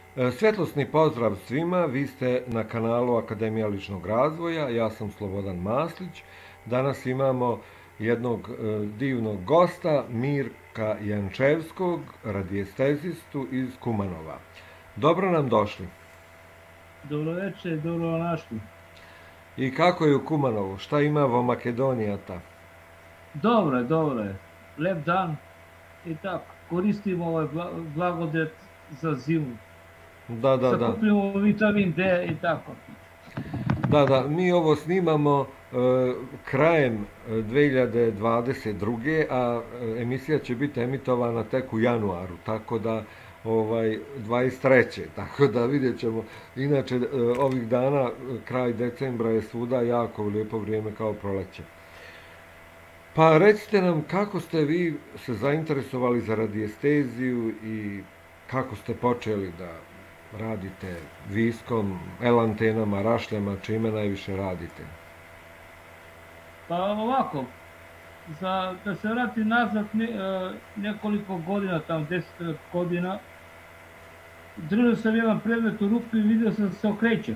Svjetlosni pozdrav svima, vi ste na kanalu Akademija ličnog razvoja, ja sam Slobodan Maslić. Danas imamo jednog divnog gosta, Mirka Jančevskog, radijestezistu iz Kumanova. Dobro nam došli. Dobro večer, dobro našli. I kako je u Kumanovu? Šta ima vo Makedonijata? Dobro je. Lep dan i tako. Koristimo ovaj blagodet za zimu. Da. Sakupljamo vitamin D i tako. Da, mi ovo snimamo krajem 2022. a emisija će biti emitovana tek u januaru, tako da 23. Tako da vidjet ćemo. Inače, ovih dana, kraj decembra je svuda jako lijepo vrijeme kao proleće. Pa recite nam kako ste vi se zainteresovali za radijesteziju i kako ste počeli da radite viskom, L-antenama, rašljama, čime najviše radite? Pa ovako, da se vratim nazad nekoliko godina, tam 10 godina, držao sam jedan predmet u ruku i vidio sam da se okreće.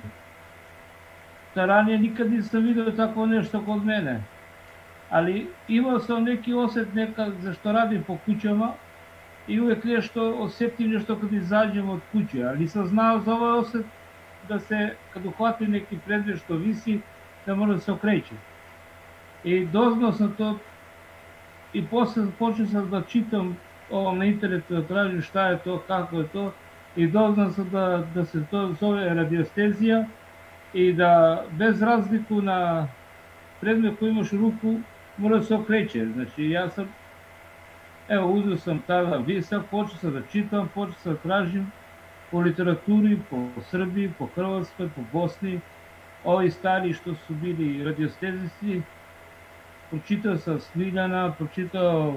Da ranije nikad nisam vidio tako nešto kod mene. Ali imao sam neki osjet nekad za što radim po kućama i uvijek nešto osjetim nešto kad izađem od kuće, ali nisam znao za ovaj osjet da se kad uhvatim neki predmet što visi da mora da se okreće. I doznao sam to i posle počeo sam da čitam na internetu, da tražim šta je to, kako je to i doznao sam da se to zove radiostezija i da bez razliku na predmet koji imaš u ruku mora da se okreće. Znači ja sam, uzeo sam tada visak, počeo sam da čitam, počeo sam da tražim po literaturi, po Srbiji, po Hrvatskoj, po Bosni, ovi stari što su bili radiostezisti. Pročitao sam Smiljana, pročitao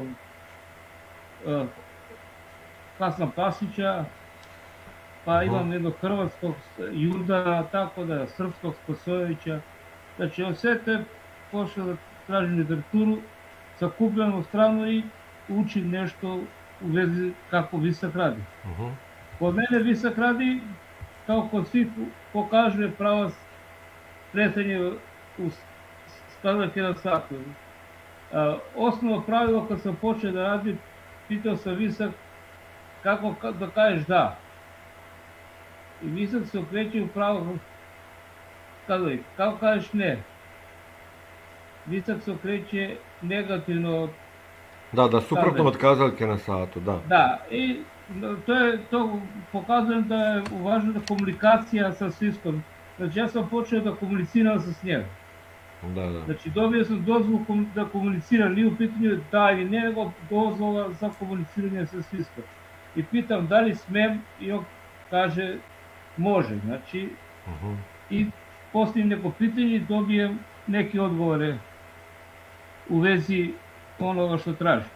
Kasna Pasića, pa imam jednog hrvatskog Jurdana, tako da srpskog Spasojevića. Znači od sve te počeo da tražim literaturu, sakupljam u stranu i učim nešto u vezi kako visak radi. Kod mene visak radi, kao kod svih pokaže pravac kretanje u skazake na satu. Osnovno pravilo kad sam počeo da radim, pitao sam visak kako da kažeš da. I visak se okreće u pravo, kako kažeš ne. Visak se okreće negativno. Da, suprotno od kazaljke na satu, da. Da, i to pokazujem da je važna komunikacija sa sviskom. Znači ja sam počeo da komuniciram sa njim. Da. Znači dobio sam dozvolu da komuniciram, nije u pitanju da ili ne, nego dozvola za komuniciranje sa sviskom. I pitam da li smem i on kaže može. Znači, i postavim neko pitanje i dobijem neke odgovore u vezi onoga što tražim.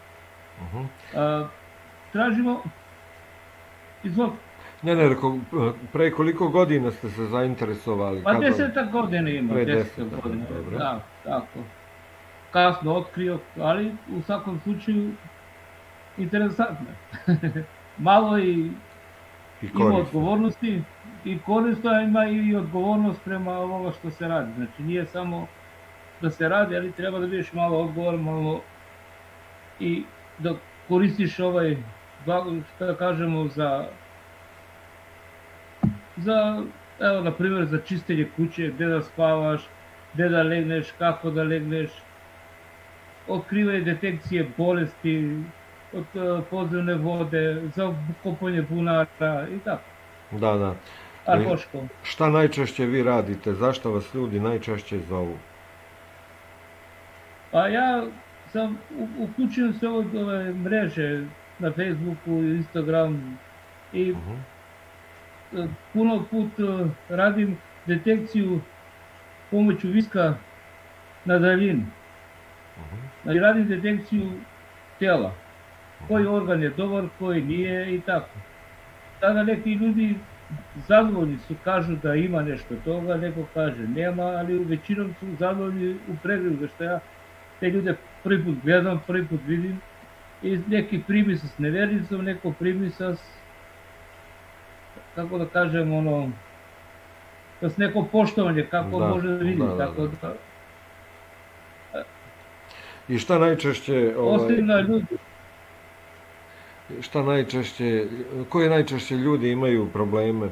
Tražimo, izvolite. Ne, pre koliko godina ste se zainteresovali? Pa 10 godina ima, 10 godina, da, tako. Kasno otkrio, ali u svakom slučaju interesantno. Malo i ima odgovornosti i korisno, ima i odgovornost prema ovoga što se radi. Znači nije samo da se radi, ali treba da budeš malo odgovoran, malo i da koristiš što da kažemo evo, na primjer, za čistenje kuće, gde da spavaš, gde da legneš, kako da legneš, otkrivanje detekcije bolesti, od podzemne vode, za kopanje bunara i tako. Da. Arkoško. Šta najčešće vi radite? Zašto vas ljudi najčešće zovu? Pa ja sam uključio se ove mreže na Facebooku, Instagramu i puno put radim detekciju pomoću viska na daljinu. Znači radim detekciju tela. Koji organ je dobar, koji nije i tako. Tada neki ljudi zadovoljni su, kažu da ima nešto toga, neko kaže nema, ali većinom su zadovoljni u pregledu, što ja te ljude prvi put gledam, prvi put vidim i neki primi sa nevernicom, neko primi sa kako da kažem, ono, da se neko poštovanje, kako može da vidi, tako da... I šta najčešće... Osim na ljudi. Šta najčešće, koje najčešće ljudi imaju probleme?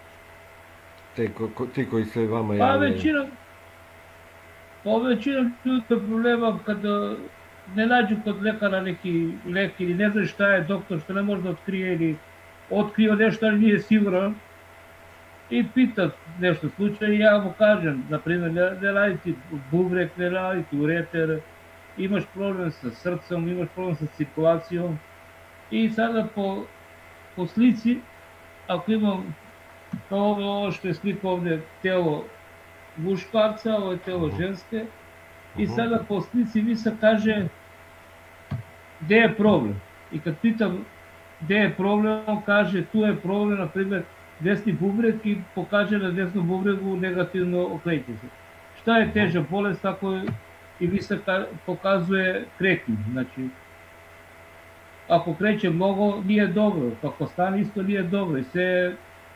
Ti koji se vama javljaju? Pa većina ljudi problema kad ne nađu kod lekara neki lek ili ne znaju šta je doktor, što ne može da otkrije ili otkrio nešto, ali nije siguran i pita nešto slučaj i ja mu kažem, na primjer, ne raditi bubrek, ne raditi ureter, imaš problem sa srcem, imaš problem sa cirkulacijom i sada po slici, ako imam ovo što je slika ovde telo muškarca, ovo je telo ženske i sada po slici Visa kaže gde je problem i kad pitam gde je problem, on kaže tu je problem, na primjer, desni bubreg i pokaže na desnom bubregu negativno okrećenje. Šta je teža bolest, tako i Visa pokazuje kretnju, znači ako kreće mnogo nije dobro, ako stane isto nije dobro i sve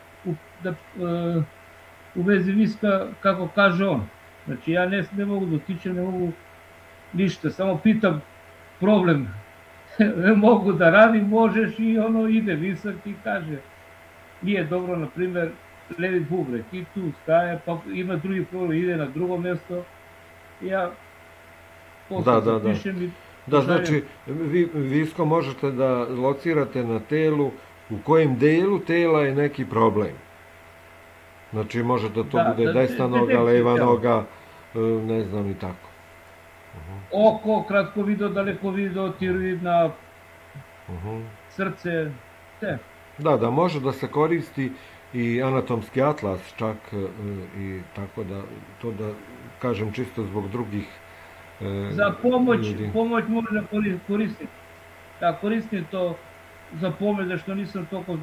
u vezi Viska kako kaže on. Znači ja ne mogu da utičem, ne mogu ništa, samo pitam problem, ne mogu da radim, možeš i ono ide Visak i kaže nije dobro, na primjer, levi bubreg i tu staje, pa ima drugi problem, ide na drugo mjesto, ja posle pišem i... Da, znači, vi Visko možete da locirate na telu u kojem delu tela je neki problem. Znači, može da to bude desna noga, leva noga, ne znam i tako. Oko, kratko video, daleko video, tiroidna, srce, sve. Da, može da se koristi i anatomski atlas čak i tako da, to da kažem čisto zbog drugih za pomoć možda koristim. Da, koristim to za pomoć, zašto nisam toliko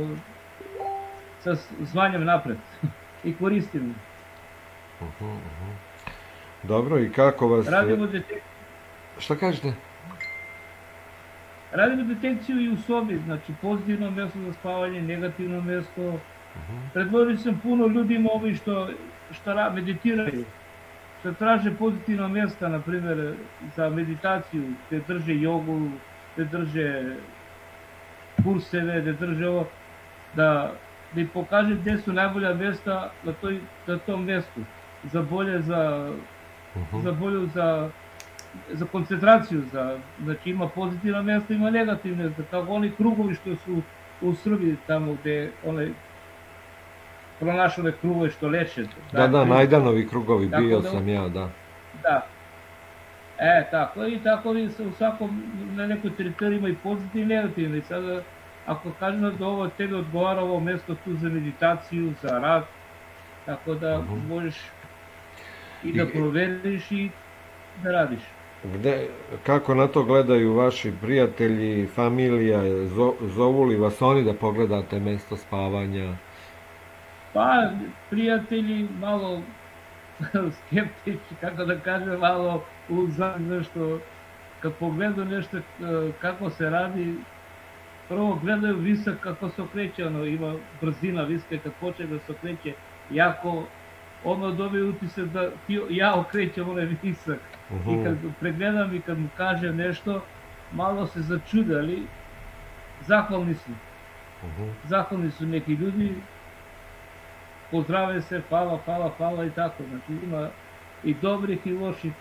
sa zvanjem napred i koristim. Dobro, i kako vas... Radimo detekciju. Šta kažete? Radimo detekciju i u sobi, znači pozitivno mjesto za spavanje, negativno mjesto. Predvodio sam puno ljudima ovi što meditiraju, što traže pozitivna mjesta, na primjer, za meditaciju, gde drže jogu, gde drže kurseve, gde drže ovo, da im pokaže gde su najbolja mjesta na tom mjestu, za bolju, za koncentraciju, znači ima pozitivna mjesta, ima negativna mjesta, kao oni krugovi što su u Srbiji, tamo gde pronašale krugove što leče. Da, Najdanovi krugovi, bio sam ja, da. Da. Tako, i tako u svakom, na nekoj teritoriji ima i pozitivni i negativni. I sada, ako kažem da ovo tebi odgovara ovo mjesto tu za meditaciju, za rad, tako da možeš i da proveriš i da radiš. Kako na to gledaju vaši prijatelji, familija, zovu li vas oni da pogledate mjesto spavanja? Pa, prijatelji malo skeptični, kako da kažem, malo uzak, zašto kad pogledaju nešto kako se radi, prvo gledaju Visak kako se okreće, ima brzina Viska, kad počne da se okreće jako, ono dobije utisak da ja okrećem onaj Visak. I kad pregledam i kad mu kaže nešto, malo se začude, ali zahvalni su. Zahvalni su neki ljudi, pozdrave se, hvala i tako. Znači ima i dobrih i loših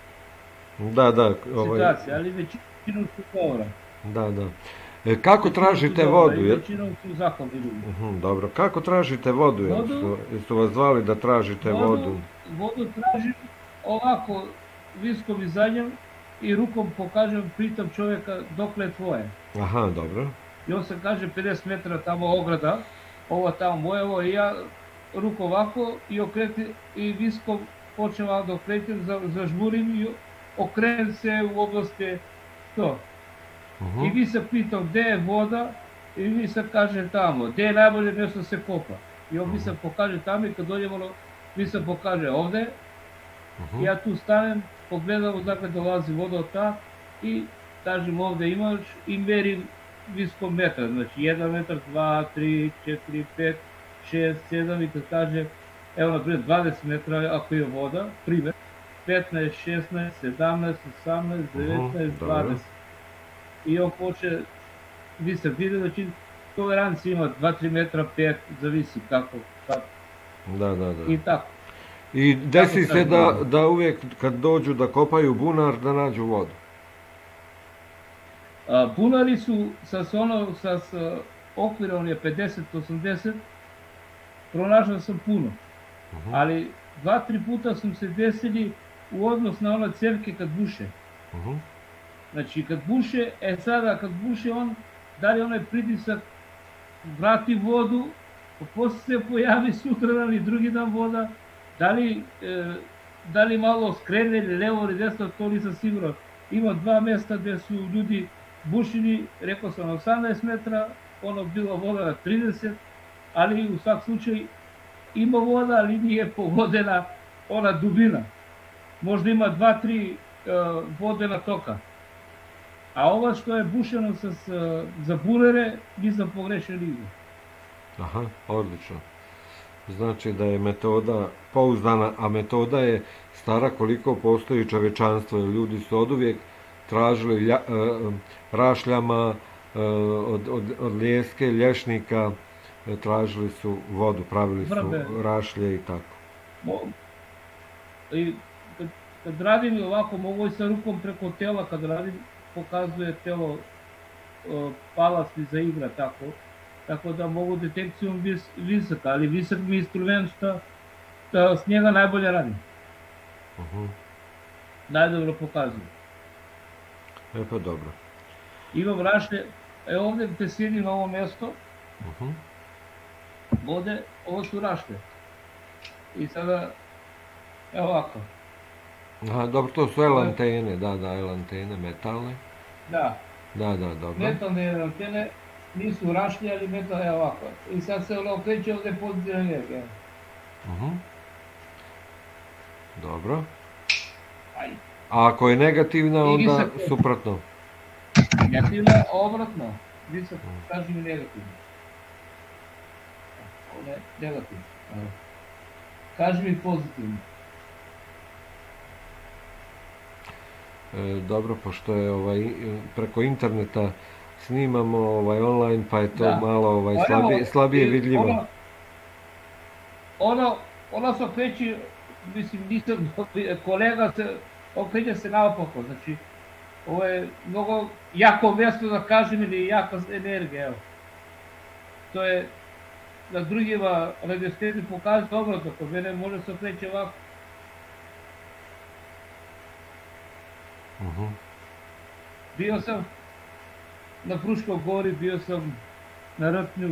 situacija, ali većinom su govora. Da. Kako tražite vodu? Većinom su zahvalni ljudi. Dobro, kako tražite vodu? Jesu vas zvali da tražite vodu? Vodu tražim ovako, viskom izanjem i rukom pokažem, pitam čovjeka dokle je tvoje. Aha, dobro. I on se kaže 50 metara tamo ograda, ovo tamo mojevo i ja ruku ovako i okretim i viskom počnem da okretim, zažmurim i okrenem se u oblasti to. I vi se pitam gde je voda i vi se kaže tamo, gde je najbolje mjesto se kopa. I on mi se pokaže tamo i kad dođemo, mi se pokaže ovde, ja tu stanem, pogledam odakle dolazi voda od ta i kažem ovde imaš i merim viskom metra, znači 1 metar, 2, 3, 4, 5, 6, 7 i kad kaže, evo na primjer 20 metra ako je voda, primjer, 15, 16, 17, 18, 19, Dobro. 20. I on poče visok, vidi da će tolerancija ima 2-3 metra, 5, zavisi kako. Da. I tako. I desi se da uvijek kad dođu da kopaju bunar da nađu vodu. Bunari su sa okvirom je 50-80, pronašao sam puno. Ali 2-3 puta sam se desili u odnos na one cevke kad buše. Znači kad buše, sada kad buše on, da li onaj pritisak vrati vodu, posle se pojavi sutradan i drugi dan voda, da li malo skrene ili levo ili desno, to nisam siguran. Ima 2 mjesta gdje su ljudi bušili, rekao sam 18 metra, ono bilo voda na 30, ali u svak slučaju ima voda, ali nije pogodena ona dubina. Možda ima 2-3 vodena toka. A ovo što je bušeno za bunare, nisam pogrešio nigdje. Aha, odlično. Znači da je metoda pouzdana, a metoda je stara koliko postoji čovječanstvo. Ljudi su oduvijek tražili rašljama, od lijeske, lješnika, tražili su vodu, pravili su rašlje i tako. I kad radim ovako, mogu i sa rukom preko tela, kad radim, pokazuje telo palasni za igra, tako da mogu detekcijom visoka, ali visok mi instrument što s njega najbolje radim. Najdobro pokazuje. Pa dobro. Imam rašlje, ovdje gdje sjedim na ovo mjesto, vode, ovo su rašlje. I sada, evo ovako. Aha, dobro, to su elantene, da, elantene, metalne. Da. Da, dobro. Metalne elantene, nisu rašlje, ali metal je ovako. I sad se ono okreće ovdje pozitivna energija. Dobro. A ako je negativna, onda suprotno? Negativna, obratno. Visoko, kaži mi negativno. Ovo je negativno. Kaži mi pozitivno. Dobro, pošto je preko interneta snimamo online, pa je to malo slabije vidljivo. Ono se okreće, mislim, nisam kolega, okreće se naopako, znači, ovo je mnogo jako mjesto da kažem ili jaka energija, evo. To je na drugima radiostezi pokazati obratno, kod mene može se okreće ovako. Bio sam na Fruškoj gori, bio sam na Rpnju.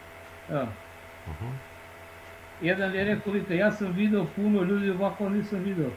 Jedan je rekao, ja sam vidio puno ljudi, ovako nisam vidio.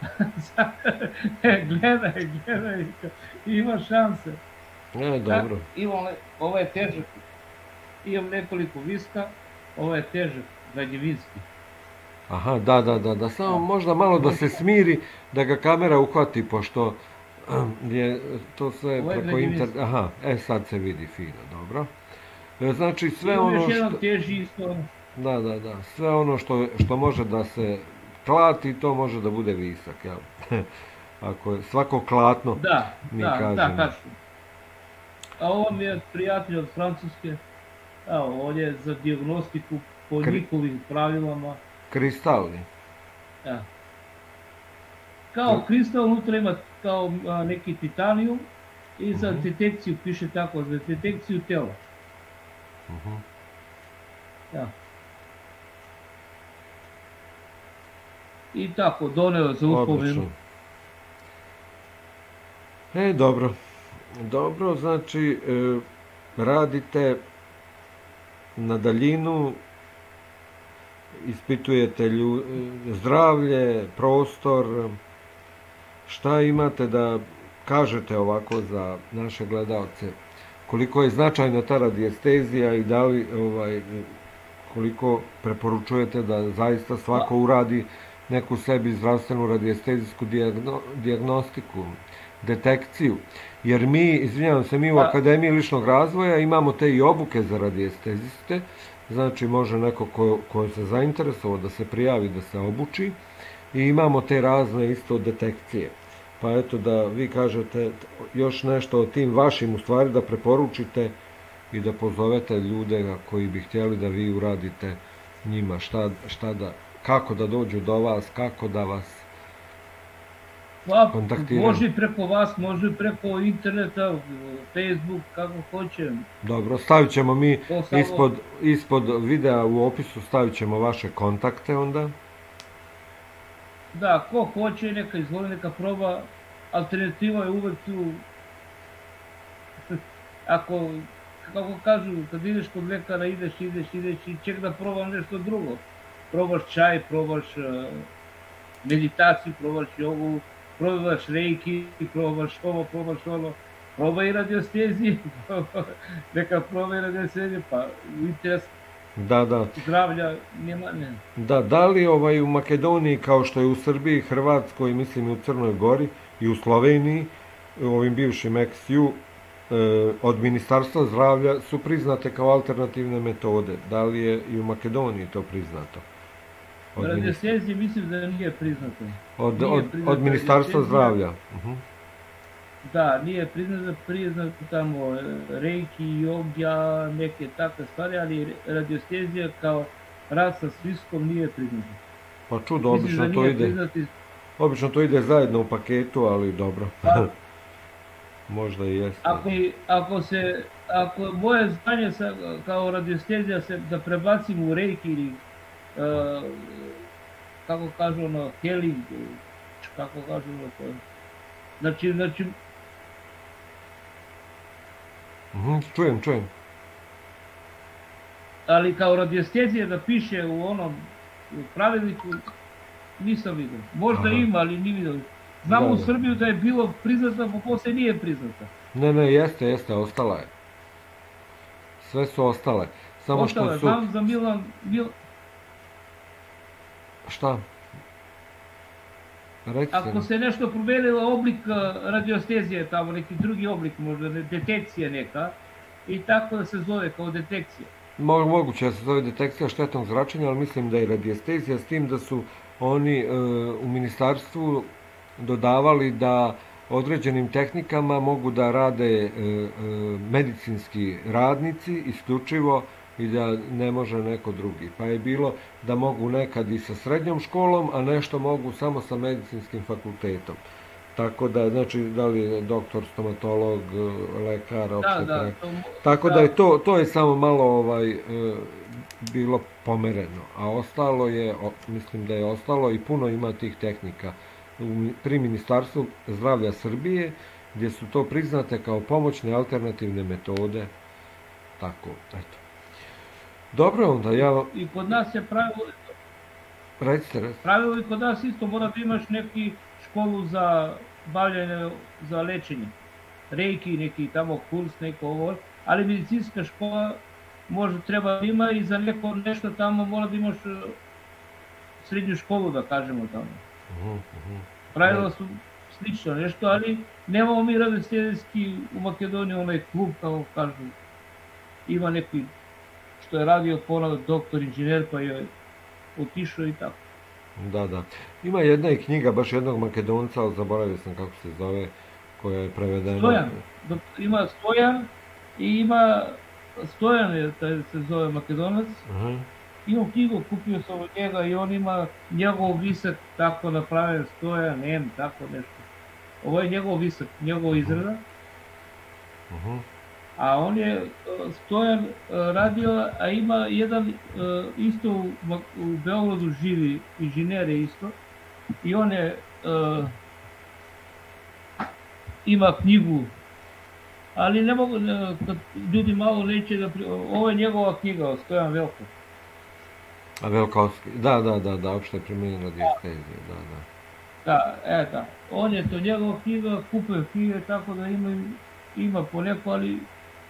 Gledaj, ima šanse. Dobro. Ovo je težak, imam nekoliko viska, ovo je težak, građevinski. Aha, da, samo možda malo da se smiri, da ga kamera uhvati, pošto je to sve preko interneta. Aha, sad se vidi fino, dobro. Znači sve ono što... Još jedan teži isto. Da, sve ono što može da se klati, to može da bude visak, jel? Ako je svako klatno, mi kažemo. Da, tačno. A ovo mi je prijatelj od Francuske, on je za dijagnostiku po njihovim pravilama. Kristalni? Da. Kao kristal, unutra ima kao neki titanijum i za detekciju, piše tako, za detekciju tela. Da. I tako, doneo za uspomenu. Dobro. Dobro, znači, radite na daljinu, ispitujete zdravlje, prostor, šta imate da kažete ovako za naše gledalce? Koliko je značajna ta radiestezija i da li, koliko preporučujete da zaista svako uradi neku sebi zdravstvenu radiestezijsku dijagnostiku? detekciju. Jer mi, izvinjavam se, mi u Pa, Akademiji ličnog razvoja imamo te i obuke za radiesteziste, znači može neko ko se zainteresovao da se prijavi, da se obuči, i imamo te razne isto detekcije. Pa eto da vi kažete još nešto o tim vašim, u stvari da preporučite i da pozovete ljude koji bi htjeli da vi uradite njima, kako da dođu do vas, kako da vas pa, kontaktiraju. može preko vas, može preko interneta, Facebook, kako hoće. Dobro, stavit ćemo mi To samo, ispod videa u opisu, stavit ćemo vaše kontakte onda. da, ko hoće, neka izvoli, neka proba. Alternativa je uvek tu. Ako, kako kažu, kad ideš kod lekara, ideš i ček da probam nešto drugo. Probaš čaj, probaš meditaciju, probaš jogu, probaš reiki, probaš ovo, probaj i radiosteziju, neka probaj radiosteziju, pa u interes Da. zdravlja nema, ne. Da li u Makedoniji, kao što je u Srbiji, Hrvatskoj, mislim i u Crnoj Gori i u Sloveniji, u ovim bivšim XU, od Ministarstva zdravlja su priznate kao alternativne metode? Da li je i u Makedoniji to priznato? Radiostezija mislim da nije priznato. Od Ministarstva zdravlja? Da, nije priznato tamo reiki, jogja, neke takve stvari, ali radiostezija kao rad sa sviskom nije priznato. Pa čudo, Mislim da nije priznati. Obično to ide zajedno u paketu, ali dobro. Možda i jeste. Ako moje znanje kao radiostezija da prebacim u reiki ili kako kažu ono, healing, kako kažu ono to. Znači, čujem. Ali kao radiostezija da piše u onom pravilniku, nisam vidio. Možda ima, ali nije vidio. Znamo u Srbiju da je bilo priznata, pa posle nije priznata. Ne, jeste, ostala je. Sve su ostale. Samo što su... Znam za Milan... Šta? Ako se nešto promenilo oblik radiostezije, tamo neki drugi oblik, možda detekcija neka, i tako da se zove kao detekcija. Moguće da se zove detekcija štetnog zračenja, ali mislim da je radiostezija, s tim da su oni u ministarstvu dodavali da određenim tehnikama mogu da rade medicinski radnici isključivo i da ne može neko drugi. Pa je bilo da mogu nekad i sa srednjom školom, a nešto mogu samo sa medicinskim fakultetom. Tako da, znači, da li je doktor, stomatolog, lekar, opšte preko. Tako da je to je samo malo bilo pomereno. A ostalo je, mislim da je ostalo i puno ima tih tehnika pri Ministarstvu zdravlja Srbije, gdje su to priznate kao pomoćne alternativne metode. Tako, eto. Dobro, onda ja... I kod nas je pravilo... Recite. Pravilo i kod nas isto mora da imaš neki školu za bavljanje, za lečenje. Reiki, neki tamo kurs, neko ovo. Ali medicinska škola treba da ima i za neko nešto tamo mora da imaš srednju školu, da kažemo tamo. Pravila su slično nešto, ali nemamo mi radiostezijski u Makedoniji onaj klub, kao kažu. Ima neki što je radio ponad doktor, inženjer, pa je otišao i tako. Da. Ima jedna i knjiga, baš jednog Makedonca, ali zaboravio sam kako se zove, koja je prevedena. Stojan. Ima Stojan i ima Stojan, se zove Makedonac. Imam knjigu, kupio sam od njega i on ima njegov visak tako napravljen, Stojan, tako nešto. Ovo je njegov visak, njegov izrada. A on je Stojan radio, a ima jedan isto u Beogradu živi, inženjer je isto, i on je ima knjigu, ali ne mogu, kad ljudi malo neće da... Ovo je njegova knjiga, Stojan Velko. A Velkovski, da, opšte primjenjena radiostezija, Da. On je to njegova knjiga, kupuje knjige, tako da ima poneko, ali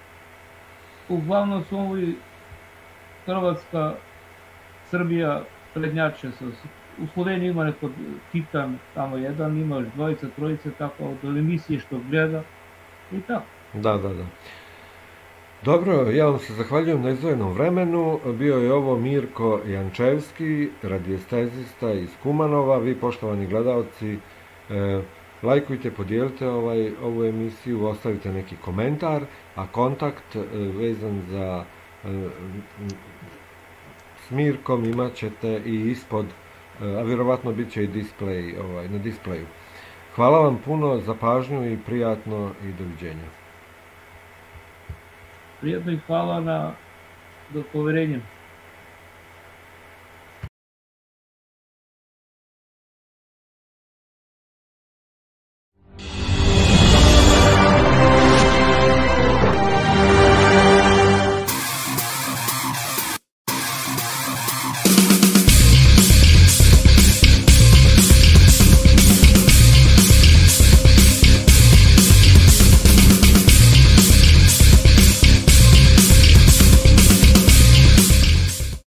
uglavnom su ovi Hrvatska, Srbija, prednjače. U Sloveniji ima neko Titan, tamo jedan, ima još dvojica, trojica, tako od emisije što gleda i tako. Da. Dobro, ja vam se zahvaljujem na izdvojenom vremenu. Bio je ovo Mirko Jančevski, radiestezista iz Kumanova. Vi, poštovani gledalci, lajkujte, podijelite ovu emisiju, ostavite neki komentar, a kontakt vezan za s Mirkom imat ćete i ispod, a vjerovatno bit će i display, na displeju. Hvala vam puno za pažnju i prijatno i doviđenja. Prijetno i hvala na poverenju.